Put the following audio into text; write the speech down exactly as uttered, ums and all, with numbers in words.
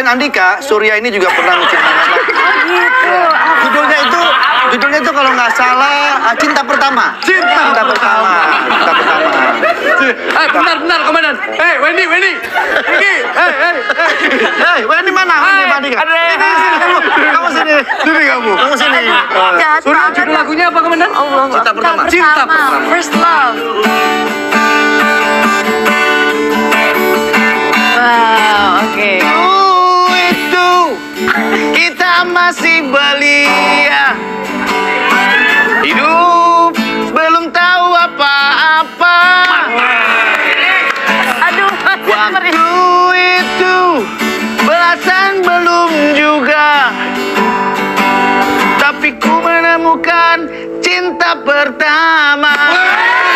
Andika, Surya ini juga pernah mencintai anak. Oh gitu. Judulnya itu, judulnya itu kalau nggak salah, Cinta Pertama. Cinta, Cinta Pertama. Cinta Pertama. Eh, benar, benar, komandan. Eh, Wendy, Wendy. Ini, eh, eh, eh. Hei, Wendy mana? Wendy mana? Andika. Ini sini kamu. Kamu sini. Sini kamu. Kamu sini. Jahat Surya, banget. judul lagunya apa, komandan? Allah. Cinta Pertama. Cinta Pertama. First Love. Wow, oke. Dulu itu kita masih belia, hidup belum tahu apa-apa. Aduh, Waktu itu belasan belum juga, tapi ku menemukan cinta pertama.